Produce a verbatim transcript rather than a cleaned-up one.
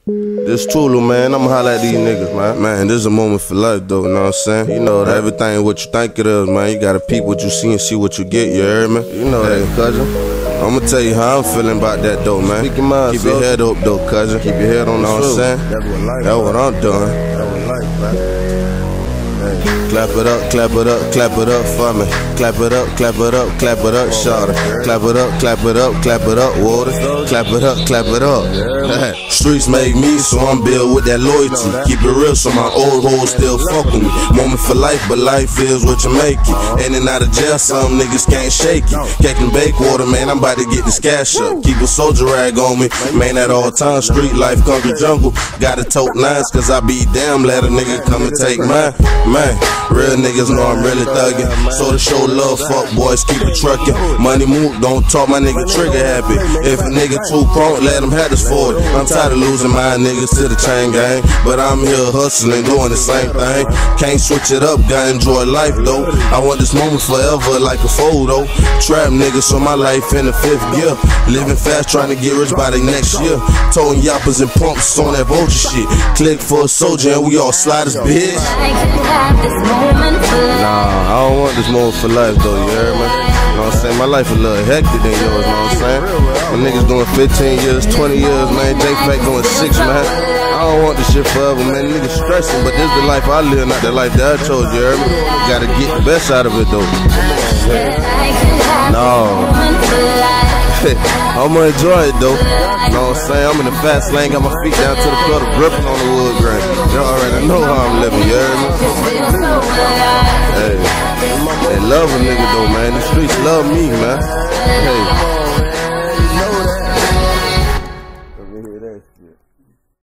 This Tulu, man, I'ma holla at these niggas, man. Man, this is a moment for life, though, you know what I'm saying? You know that everything what you think it is, man. You gotta peep what you see and see what you get, you heard me? You know hey, that, cousin. I'ma tell you how I'm feeling about that, though, man. Keep your head up, though, cousin. Keep your head on, know what I'm saying? That's what I'm doing. That's what life, man. Clap it up, clap it up, clap it up for me. Clap it up, clap it up, clap it up, shawty. Clap it up, clap it up, clap it up, water. Clap it up, clap it up. Streets make me, so I'm built with that loyalty. Keep it real, so my old hoes still fuck with me. Moment for life, but life is what you make it. In and out of jail, some niggas can't shake it. Cake and bake water, man, I'm about to get this cash up. Keep a soldier rag on me, man, at all times. Street life, concrete jungle. Gotta tote nines, cause I be damn, let a nigga come and take mine. Man, real niggas know I'm really thuggin'. So to show love, fuck boys, keep it truckin'. Money move, don't talk, my nigga trigger happy. If a nigga too prone, let him have this for it. I'm tired of losing my niggas to the chain gang, but I'm here hustling, doing the same thing. Can't switch it up, gotta enjoy life though. I want this moment forever like a photo. Trap niggas, so my life in the fifth gear. Living fast, trying to get rich by the next year. Towing yappers and pumps on that vulture shit. Click for a soldier and we all slide as bitch. Nah, I don't want this moment for life though, you heard me? You know what I'm saying? My life a little hectic than yours, you know what I'm saying? The niggas doing fifteen years, twenty years, man. J-Fac doing six, man. I don't want this shit forever, man. Niggas stressing, but this is the life I live, not the life that I chose, you heard me? Gotta get the best out of it though. No. I'ma enjoy it though. You know what I'm saying? I'm in the fast lane, got my feet down to the floor, gripping on the wood grain. You already know how I'm living, you heard me? Hey, they love a nigga though, man. The streets love me, man. Hey.